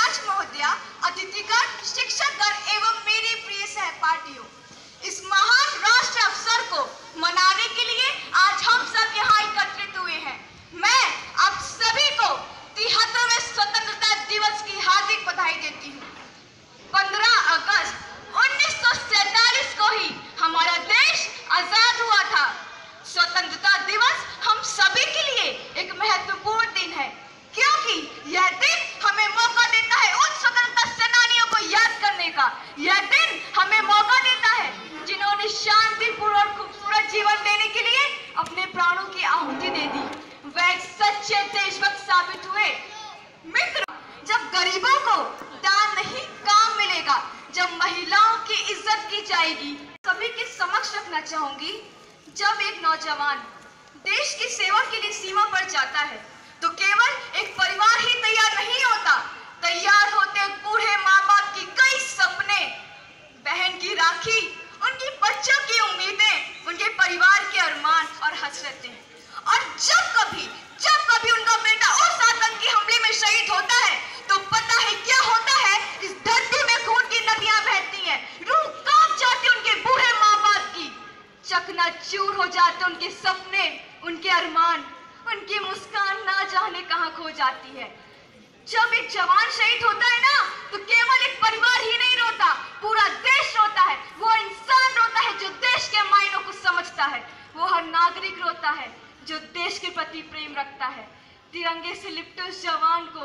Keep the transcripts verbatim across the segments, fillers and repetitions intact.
अध्यक्ष महोदया, अतिथिगण, शिक्षकगण एवं मेरे प्रिय सहपाठियों, इस महान राष्ट्र अवसर को मनाने के लिए आज हम सब यहाँ एकत्रित हुए हैं। मैं आप सभी को तिहत्तरवें स्वतंत्रता दिवस की हार्दिक बधाई देती हूँ। पंद्रह अगस्त उन्नीस सौ सैतालीस को ही हमारा देश आजाद हुआ था। स्वतंत्रता दिवस हम सभी के लिए एक महत्वपूर्ण दिन है, क्योंकि यह दिन हमें मौका देता है उन स्वतंत्रता सेनानियों को याद करने का। यह दिन हमें मौका देता है जिन्होंने शांतिपूर्ण और खूबसूरत जीवन देने के लिए अपने प्राणों की आहुति दे दी। वह एक सच्चे देशभक्त साबित हुए। मित्र, जब गरीबों को दान नहीं काम मिलेगा, जब महिलाओं की इज्जत की जाएगी, सभी के समक्ष रखना चाहूंगी, जब एक नौजवान देश की सेवा के लिए सीमा पर जाता है तो केवल एक परिवार ही तैयार नहीं होता, तैयार होते बूढ़े माँ बाप की कई सपने, बहन की राखी, उनकी बच्चों की उम्मीदें, उनके परिवार के अरमान और हसरतें। और जब कभी जब कभी उनका बेटा उस आतंकी हमले में शहीद होता है तो पता है क्या होता है? इस धरती में खून की नदियां बहती हैं, रूह कांप जाती उनके बूढ़े माँ बाप की, चकनाचूर हो जाते उनके सपने, उनके अरमान, उनकी मुस्कान ना जाने कहां खो जाती है। जब एक जवान शहीद होता है ना, तो केवल एक परिवार ही नहीं रोता, पूरा देश रोता है। वो इंसान रोता है जो देश के मायनों को समझता है। वो हर नागरिक रोता है जो देश के प्रति प्रेम रखता है। तिरंगे से लिपटे उस जवान को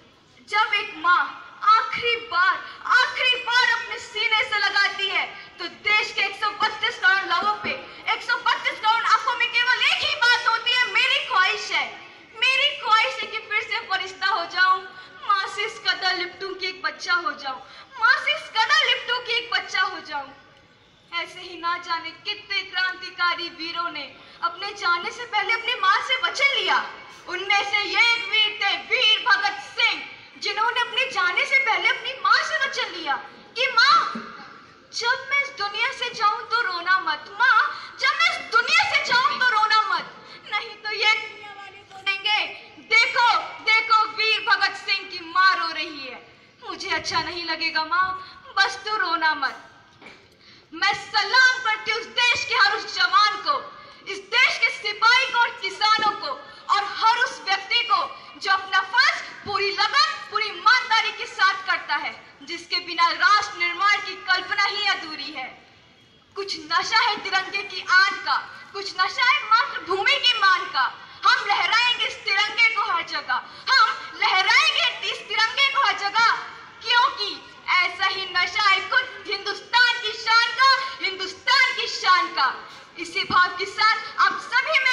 जब एक माँ आखिरी बार आखिरी बार अपने सीने से लगाती है, तो देश के एक सौ बत्तीस करोड़ लोगों पे, एक सौ बत्तीस करोड़ आंखों में केवल एक ही बात होती है, मेरी ख्वाहिश है, मेरी ख्वाहिश है कि फिर से फरिश्ता हो जाऊं, माँ से इस कदर लिपटूं कि एक बच्चा हो जाऊं, माँ से इस कदर लिपटूं कि एक बच्चा हो जाऊं। ऐसे ही ना जाने कितने क्रांतिकारी वीरों ने अपने जाने से पहले अपनी माँ से वचन लिया। उनमें से ये एक वीर थे, वीर भगत सिंह, जिन्होंने अपने जाने से पहले अपनी माँ से वचन लिया कि माँ, जब मैं इस दुनिया से जाऊं तो रोना मत, माँ, जब मैं इस दुनिया से जाऊं तो रोना मत, नहीं तो ये दुनिया वाले बोलेंगे, देखो देखो वीर भगत सिंह की माँ रो रही है। मुझे अच्छा नहीं लगेगा माँ, बस तू रोना मत। मैं सलाम करती हूँ उस देश के हर उस जवान को, इस देश के सिपाही को और किसानों को, और हर उस व्यक्ति को जो अपना फर्ज पूरी लगन, पूरी ईमानदारी के साथ करता है, जिसके बिना राष्ट्र निर्माण की कल्पना ही अधूरी है। कुछ नशा है तिरंगे की आन का, कुछ नशा है मातृभूमि की मान का। हम लहराएंगे इस तिरंगे को हर जगह, हम लहराएंगे इस तिरंगे को हर जगह, क्योंकि ऐसा ही नशा है खुद हिंदुस्तान की शान का, हिंदुस्तान की शान का। इसी भाव के साथ आप सभी में